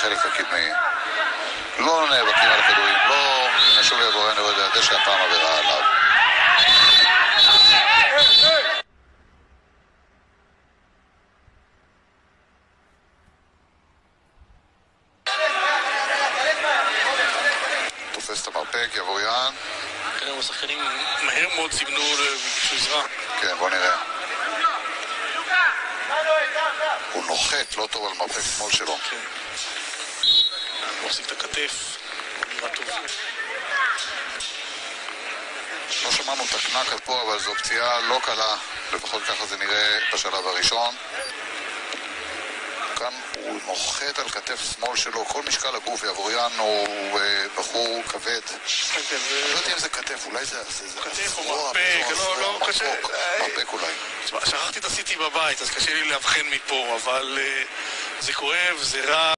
בחלק הקדמי. לא נאבקים על הכדורים, לא נשאו לעבורן יורד על הדשא, הפעם עבירה עליו. תופס את המרפק, יבוריאן. כנראה השחקנים מהר מאוד סימנו לבקשו עזרה. כן, בוא נראה. הוא נוחת, לא טוב על מרפק שמאל שלו. כן. הוא מחזיק את הכתף. נראה טוב. לא שמענו את הקנק עד פה, אבל זו פציעה לא קלה. לפחות ככה זה נראה בשלב הראשון. כאן הוא נוחת על כתף שמאל שלו. כל משקל הגוף, יבוריאן הוא בחור כבד. אני לא יודע אם זה כתף, אולי זה כתף או מרפק, לא קשה. מרפק אולי. שכחתי את הסיטי בבית, אז קשה לי להבחן מפה, אבל זה כואב, זה רע.